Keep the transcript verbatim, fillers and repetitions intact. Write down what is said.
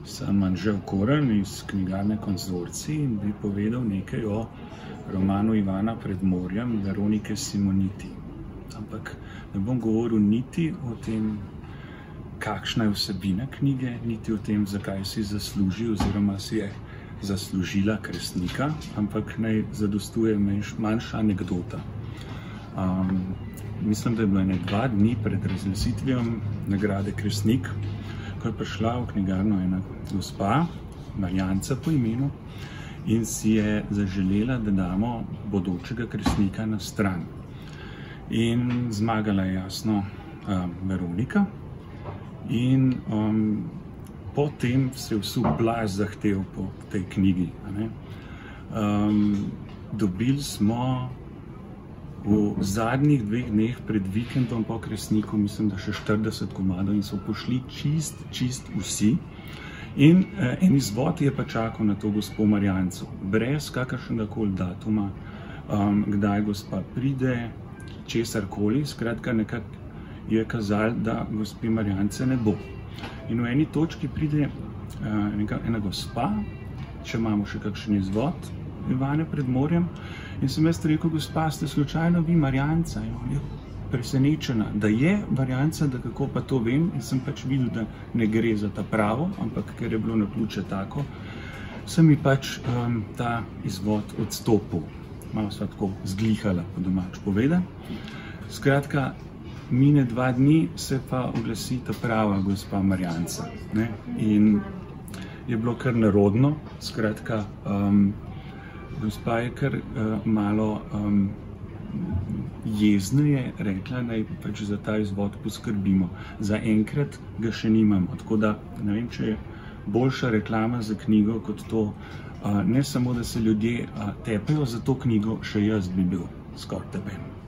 Sem Anže Okorn iz knjigarne Konzorcij in bi povedal nekaj o romanu Ivana Predmorjem Veronike Simoniti. Ampak ne bom govoril niti o tem, kakšna je vsebina knjige, niti o tem, zakaj si zasluži oziroma si je zaslužila Kresnika, ampak naj zadostuje manjša anekdota. Um, mislim, da je bilo ene dva dni pred razglasitvijo nagrade Kresnik, ko je prišla v knjigarno ena gospa, Marjanca po imenu, in si je zaželela, da damo bodočega Kresnika na stran. In zmagala je jasno um, Veronika in um, potem se je vsul plaz zahtev po tej knjigi. Um, dobili smo v zadnjih dveh dneh pred vikendom po Kresniku, mislim, da še štirideset komadov in so pošli čist, čist vsi. In eh, en izvod je pa čakal na to gospo Marjanco, brez kakršnega koli datuma, um, kdaj gospa pride, česarkoli, skratka nekako je kazalo, da gospe Marjance ne bo. In v eni točki pride uh, neka, ena gospa, če imamo še kakšen izvod Ivane Predmorjem, in sem jaz rekel: gospa, ste slučajno vi Marjanca? In on je presenečena, da je Marjanca, da kako pa to vem, in sem pač videl, da ne gre za ta pravo, ampak ker je bilo naključje tako, sem mi pač um, ta izvod odstopil. Malo sva tako zglihala, po domač povedan. Skratka, mine dva dni, se pa oglasi ta prava gospa Marjanca. Ne? In je bilo kar nerodno, skratka, um, gospa je kar uh, malo um, jezneje rekla, naj pač za ta izvod poskrbimo. Za enkrat ga še nimamo, tako da ne vem, če je boljša reklama za knjigo kot to, uh, ne samo, da se ljudje uh, tepejo za to knjigo, še jaz bi bil skoraj tepen.